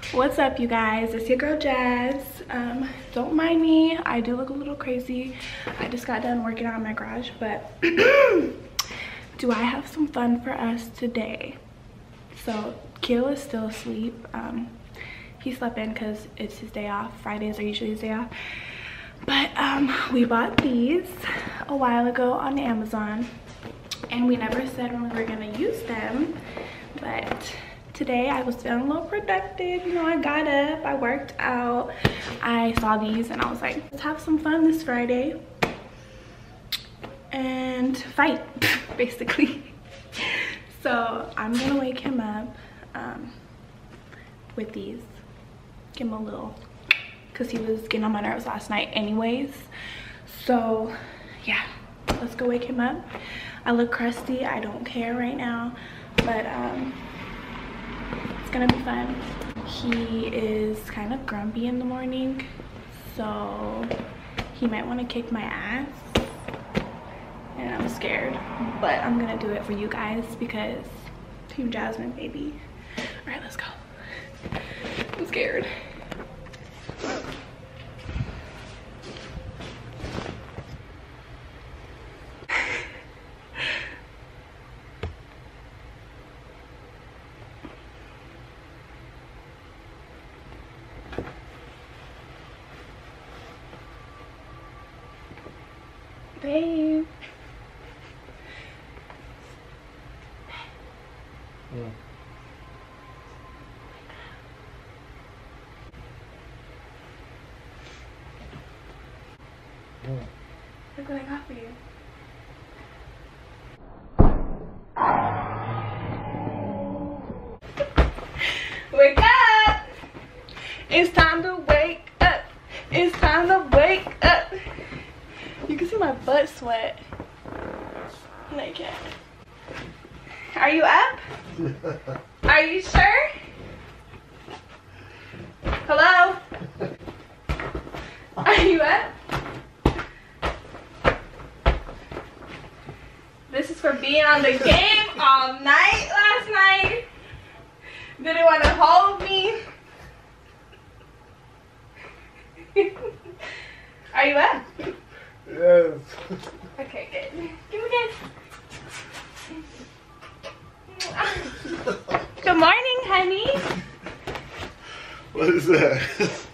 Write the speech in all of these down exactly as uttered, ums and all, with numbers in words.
What's up, you guys? It's your girl Jazz. Um don't mind me, I do look a little crazy. I just got done working out in my garage, but do I have some fun for us today? So Keel is still asleep. Um he slept in because it's his day off. Fridays are usually his day off. But um we bought these a while ago on Amazon, and we never said when we were gonna use them, but today I was feeling a little productive. You know, I got up, I worked out, I saw these and I was like, let's have some fun this Friday and fight, basically. So I'm gonna wake him up um, with these, give him a little, because he was getting on my nerves last night anyways. So yeah, let's go wake him up. I look crusty, I don't care right now, but um, it's gonna be fun. He is kind of grumpy in the morning, so he might want to kick my ass, and I'm scared, but I'm gonna do it for you guys because Team Jasmine, baby. All right, let's go. I'm scared. Babe. Yeah. Yeah. Look what I got for you. Wake up! It's time to wake up. It's time to wake up. You can see my butt sweat. Naked. Are you up? Are you sure? Hello? Are you up? This is for being on the game all night last night. Didn't want to hold me. Are you up? Yes. Okay, good. Give me this. Good morning, honey. What is that?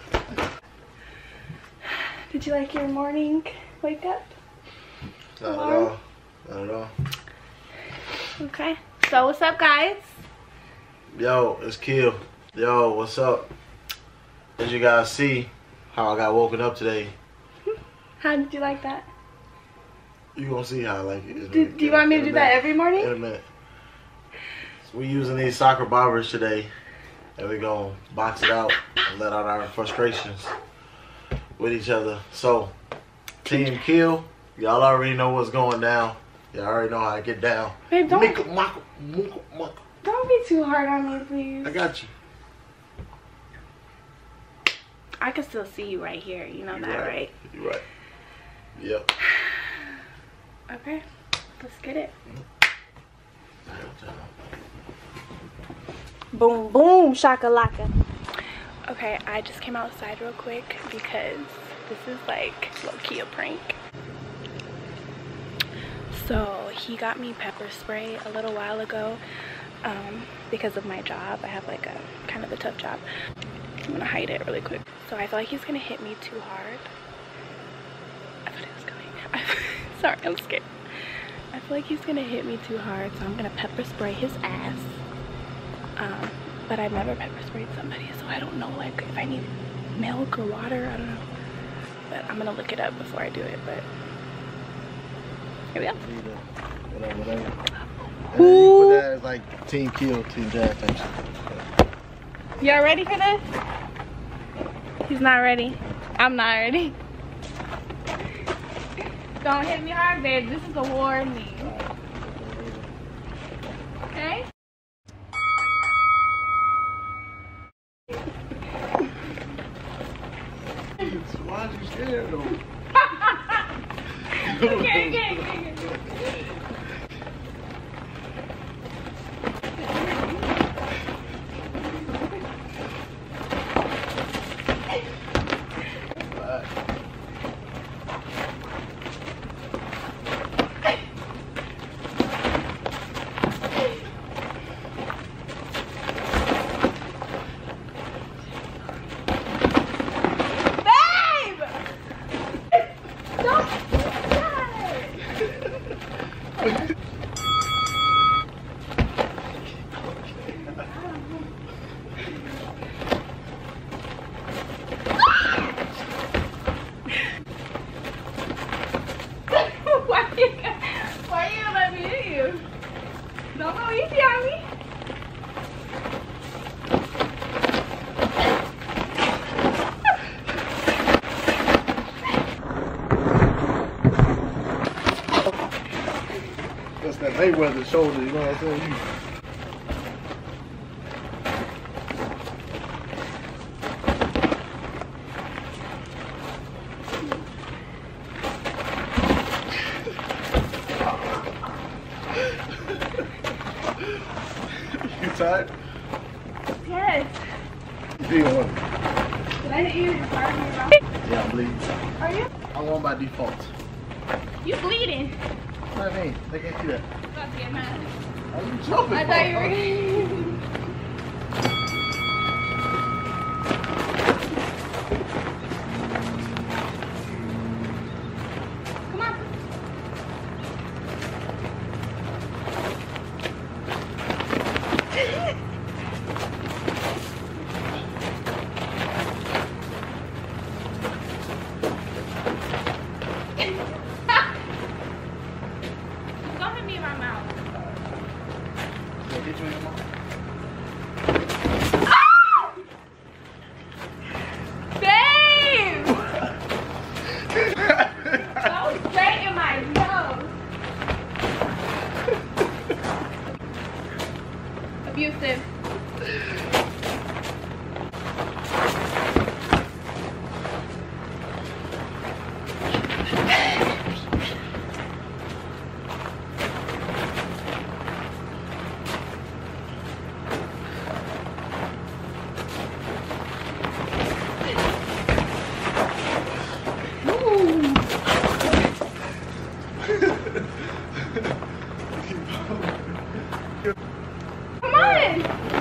Did you like your morning wake up? Not at all. Not at all. Okay. So what's up, guys? Yo, it's Keel. Yo, what's up? As you guys see, how I got woken up today. How did you like that? You gonna see how I like it. Do, do you want me to do that every morning? In a minute. So we using these Socker Boppers today, and we gonna box it out and let out our frustrations with each other. So, Team Keel, y'all already know what's going down. Y'all already know how I get down. Babe, don't, Mika, maka, muka, maka. don't be too hard on me, please. I got you. I can still see you right here. You know You that, right. right? You right. Yep. Okay, let's get it. Boom, boom, shakalaka. Okay, I just came outside real quick because this is like low-key a prank. So he got me pepper spray a little while ago um, because of my job. I have like a kind of a tough job. I'm gonna hide it really quick. So I feel like he's gonna hit me too hard. I thought he was coming. Sorry, I'm scared. I feel like he's gonna hit me too hard, so I'm gonna pepper spray his ass. Um, but I've never pepper sprayed somebody, so I don't know like if I need milk or water. I don't know. But I'm gonna look it up before I do it. But here we go. Whatever, whatever. And then you put that as like Team Keel, Team Jazz type shit. Y'all ready for this? He's not ready. I'm not ready. Don't hit me hard, babe. This is a warning. Okay? Why'd you scared though? Okay, okay, okay, okay. Mayweather shoulder, you know what I'm saying? You, You tired? Yes. You want? Did I hit you? You're firing me around? Yeah, I'm bleeding. Are you? I'm on by default. You bleeding? What do you mean? They can't see that. I'm about to get mad. Are you jumping? I thought you were. Come on. Don't hit me in my mouth. Can I get you in your mouth? Babe! That was straight in my nose. Abusive. Come on!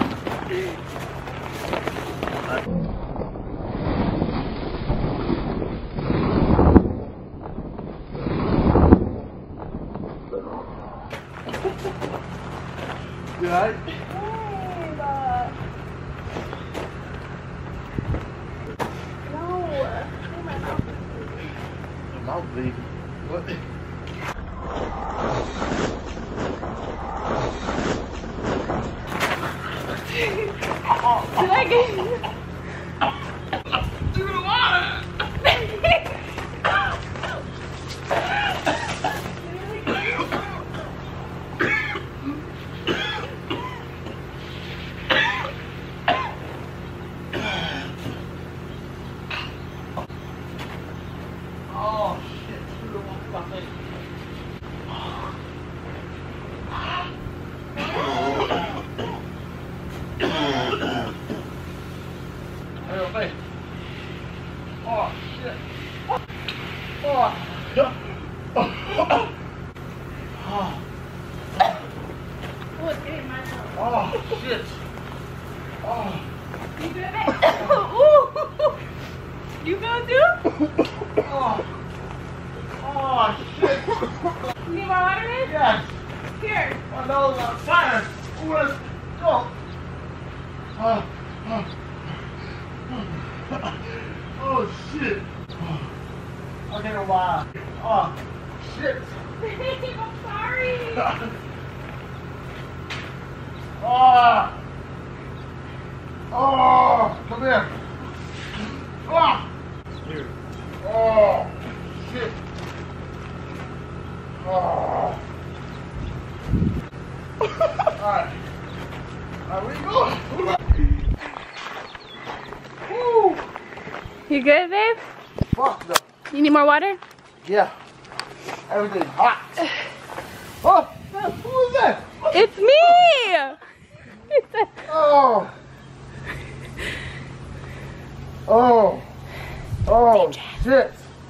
You alright? Babe. No. Oh, my mouth. Your mouth bleeding. What? Did I get you? Through the water! Oh shit, through the water, my face. Hey, your face. Oh shit. Oh. Oh. Oh, it's getting my nose. Oh shit. Oh. You good, babe? Ooh. You feel it too? Oh. Oh shit. You need more water, babe? Yes. Here. My nose is on fire. Ooh, let's go. Oh. Oh. Oh shit. Okay, wow. Oh shit. Babe, I'm sorry. Oh. Oh, come here. Oh. Here. Oh shit. Oh. Alright. Alright, where you going? Woo. You good, babe? Fuck no. You need more water? Yeah. Everything's hot. Oh, who is that? It's me! Oh. Oh. Oh, shit.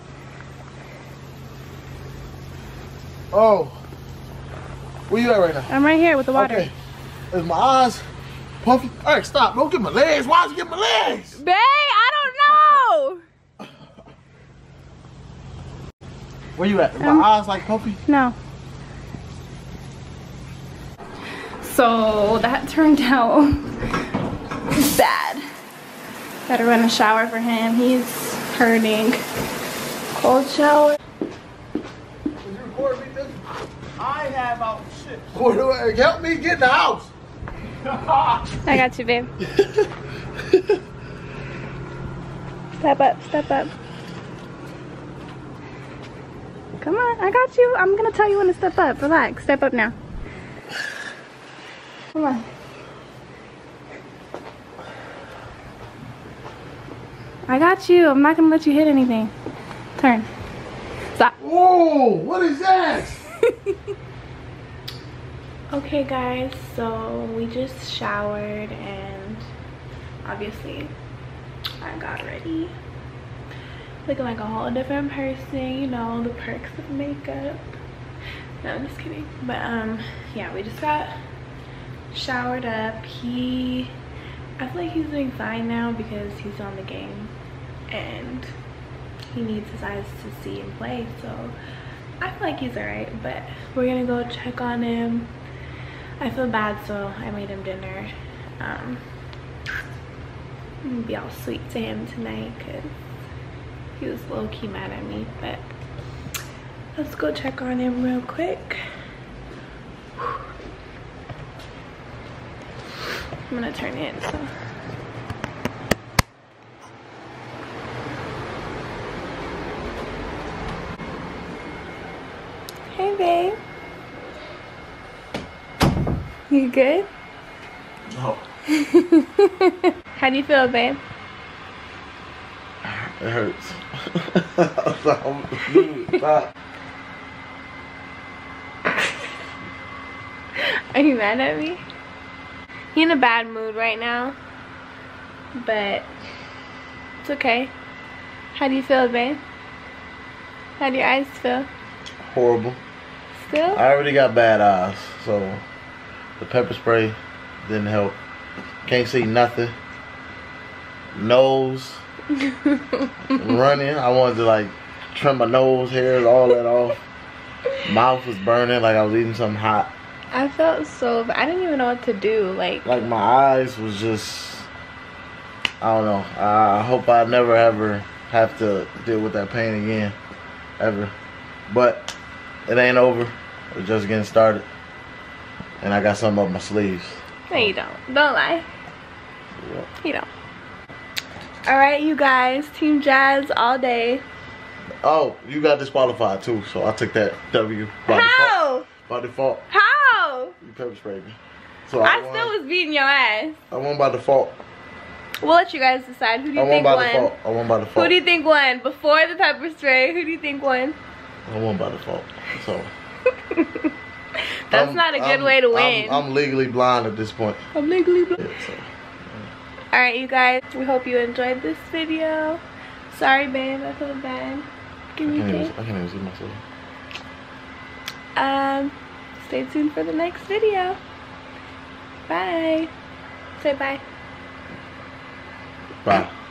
Oh. Where you at right now? I'm right here with the water. Okay. Is my eyes puffy? Alright, stop. Don't get my legs. Why is you get my legs? Babe, I don't know! Where you at? Is my Um, eyes like puffy? No. So that turned out bad. Gotta run a shower for him. He's hurting. Cold shower. Did you record me this? I have out shit. Help me get in the house. I got you, babe. Step up, step up. Come on, I got you. I'm gonna tell you when to step up. Relax, step up now. Come on. I got you. I'm not gonna let you hit anything. Turn. Stop. Whoa, what is that? Okay guys, so we just showered and obviously I got ready. Looking like a whole different person, you know, the perks of makeup. No, I'm just kidding. But um, yeah, we just got showered up. He, I feel like he's doing fine now because he's on the game and he needs his eyes to see and play. So I feel like he's alright, but we're gonna go check on him. I feel bad, so I made him dinner. Um, I'm gonna be all sweet to him tonight because he was low-key mad at me, but let's go check on him real quick. I'm gonna turn it so. Hey babe. You good? No. How do you feel, babe? It hurts. Stop. Are you mad at me? He's in a bad mood right now, but it's okay. How do you feel, babe? How do your eyes feel? Horrible. Still? I already got bad eyes, so the pepper spray didn't help. Can't see nothing. Nose running. I wanted to like trim my nose hairs, all that off. Mouth was burning like I was eating something hot. I felt so bad. I didn't even know what to do. Like, like my eyes was just, I don't know. I hope I never ever have to deal with that pain again, ever. But it ain't over. We're just getting started. And I got something up my sleeves. No, you don't. Don't lie. Yeah. You don't. Alright, you guys. Team Jazz all day. Oh, you got disqualified too, so I took that W by How? default. By default. How? You pepper sprayed me. So I, I won, still was beating your ass. I won by default. We'll let you guys decide. Who do you I won think by won? default. I won by default. Who do you think won? Before the pepper spray, who do you think won? I won by default. So that's I'm, not a good I'm, way to win. I'm, I'm legally blind at this point. I'm legally blind. Yeah, so, yeah. Alright, you guys. We hope you enjoyed this video. Sorry, babe. I feel bad. Give me I, a can't kiss. even, I can't even see myself. Um, stay tuned for the next video. Bye. Say bye. Bye.